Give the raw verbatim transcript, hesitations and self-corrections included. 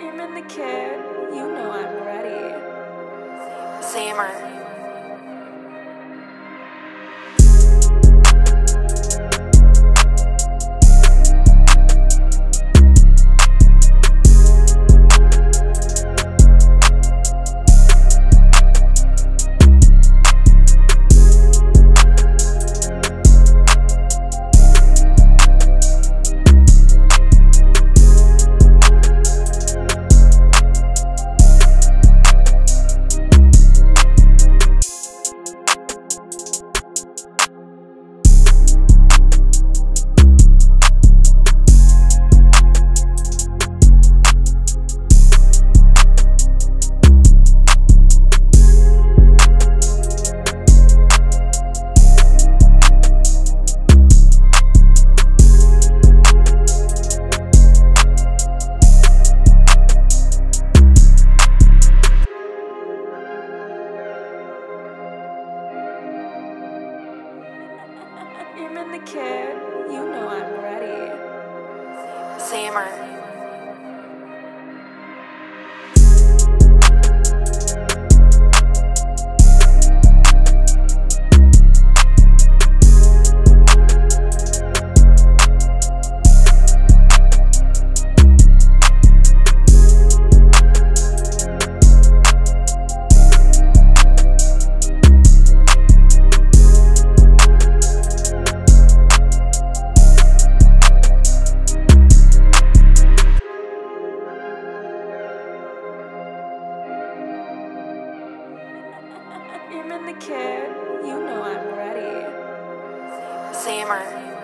I'm in the kid, you know I'm ready. Zammer. I'm in the kid, you know I'm ready. Zammer. I'm in the kid, you know I'm ready. Zammer.